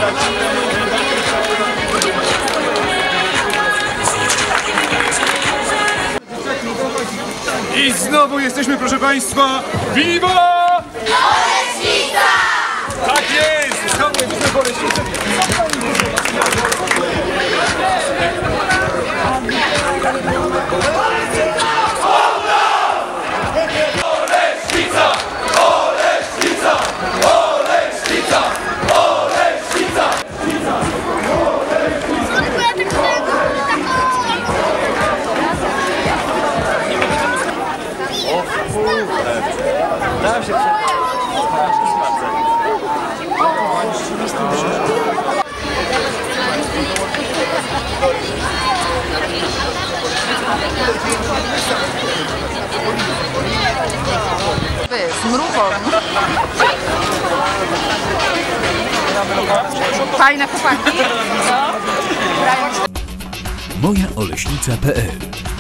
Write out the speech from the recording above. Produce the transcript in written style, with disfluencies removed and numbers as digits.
I znowu jesteśmy, proszę Państwa, Viva Oleśnica! Tak jest! Znowu jesteśmy w Oleśnicy. Dałem się Mrówą. Fajne chłopaki. mojaoleśnica.pl